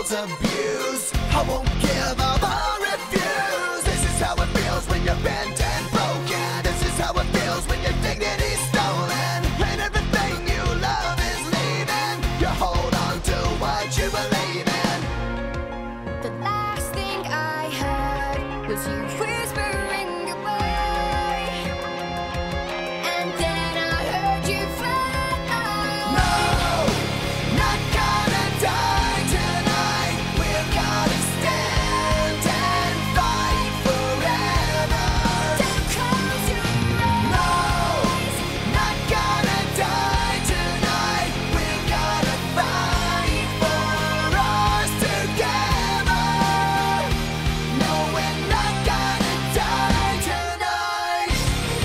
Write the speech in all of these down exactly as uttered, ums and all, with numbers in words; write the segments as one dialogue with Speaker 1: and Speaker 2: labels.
Speaker 1: world's abused. I won't give up or refuse. This is how it feels when you're bent and broken. This is how it feels when your dignity's stolen and everything you love is leaving. You hold on to what you believe in.
Speaker 2: The last thing I heard was you whispering goodbye, and then I heard you fly.
Speaker 1: No, not gonna die tonight. We're gonna stand and fight forever.
Speaker 2: Don't close your
Speaker 1: No,
Speaker 2: eyes.
Speaker 1: not gonna die tonight. We're gonna fight for us together. No, we're not gonna die tonight.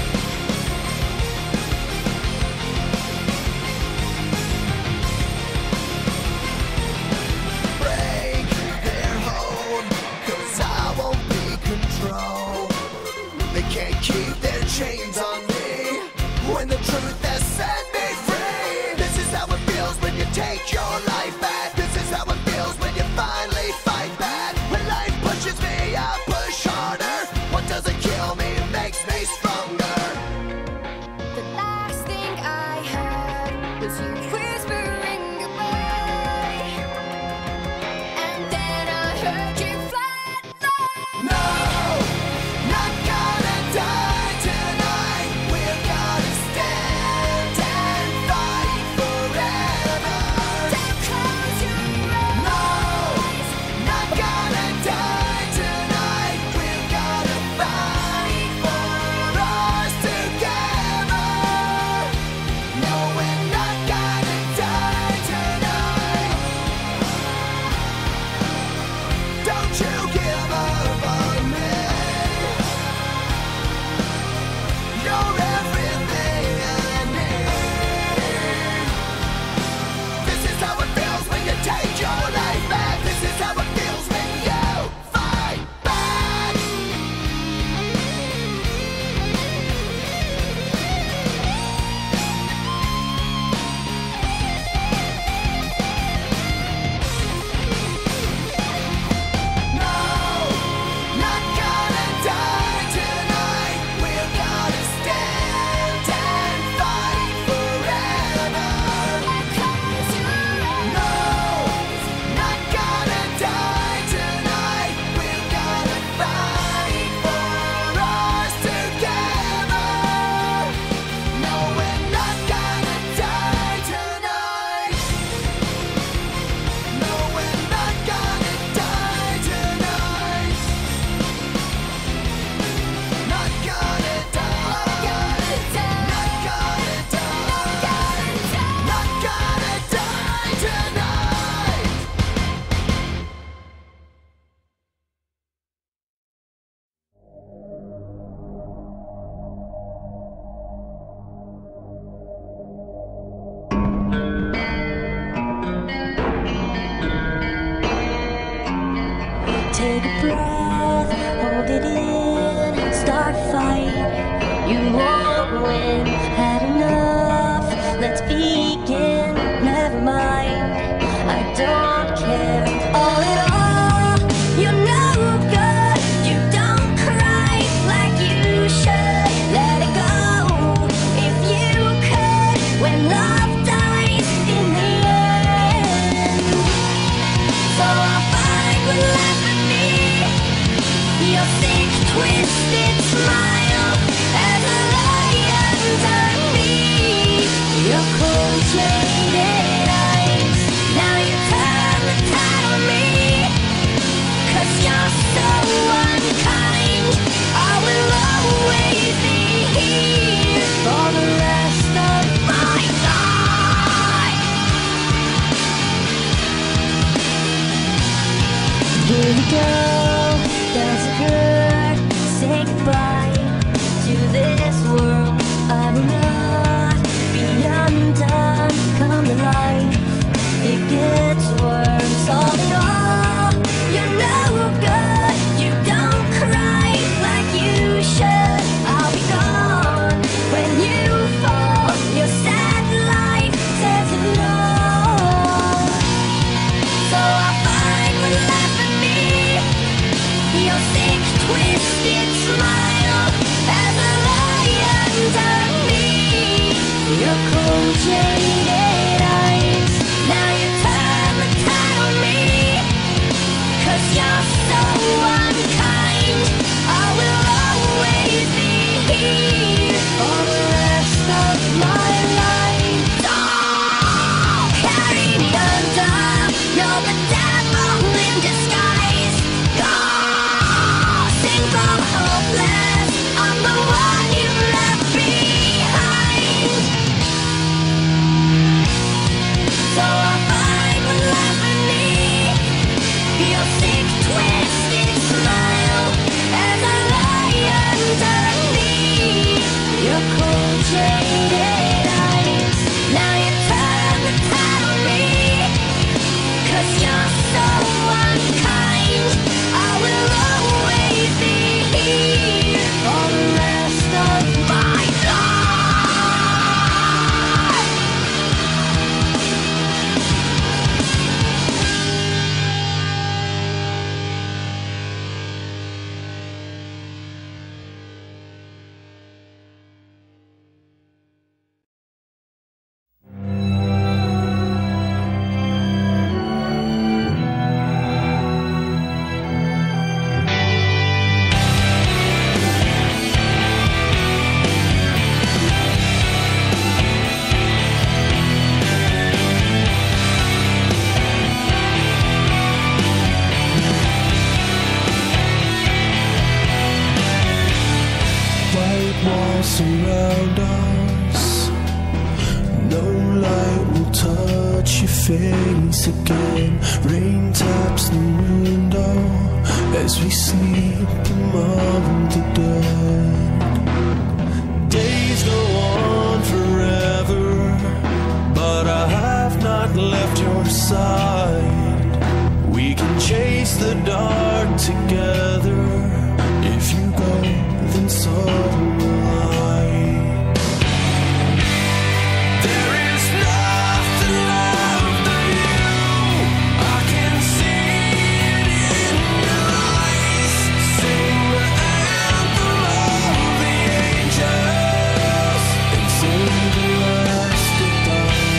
Speaker 1: Break their hold, 'cause I won't be controlled. They can't keep their chains on me when the truth has set me free. This is how it feels when you take your life back. This is how it feels when you finally fight back. When life pushes me, I push harder. What doesn't kill me makes me stronger.
Speaker 2: The last thing I heard was you whispering goodbye, and then I heard you flatline.
Speaker 1: No, not gonna die tonight. We're gonna stand and fight forever.
Speaker 2: Don't close your
Speaker 1: No,
Speaker 2: eyes.
Speaker 1: not gonna die tonight. We're gonna fight for us together. No, we're not gonna die tonight. Don't you give up on me. You're everything I need. This is how it feels when you take your life back. This is how it feels when you fight back. No, not gonna die tonight. We're gonna stand and fight forever.
Speaker 2: Close your eyes.
Speaker 1: No, not gonna die tonight. We're gonna fight for us together. No, we're not gonna die tonight. No, we're not gonna die tonight. Not gonna die. Not gonna die. Not gonna die tonight.
Speaker 3: Take a breath, hold it in, start a fight. You won't win, had enough, let's begin. Never mind, I don't care. All in all, you're no good. You don't cry like you should. Let it go if you could. When love dies in the end. So I'll find what left of me. Your thick, twisted smile as a lion on me. Your cold, jaded eyes. Now you turn the tide on me. 'Cause you're so unkind. I will always be here for the rest of my life. Here we go, does it hurt? Say goodbye to this world. I will not be undone. smile as I lie underneath your cold jaded eyes. Now you turn the tide on me, 'cause you're so unkind. I will always be here for the rest of my life. Don't carry me under, you're the devil in disguise. Oh, sing from hopeless, I'm the one you left behind. So I find what's left of me, your sick, twisted smile as I lie underneath your cold, jaded eyes. Now you turn the tide on me, 'cause you're so unkind. I will always be here for the rest of my life.
Speaker 1: White walls surround us, no light will touch your face again. Rain taps the window as we sleep among the dead. Days go on forever, but I have not left your side. We can chase the dark together. If you go, then so will I. There is nothing left of you, I can see it in your eyes. Sing the anthem of the angels and sing the last goodbye.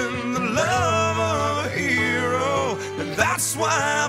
Speaker 1: and the love of a hero. And that's why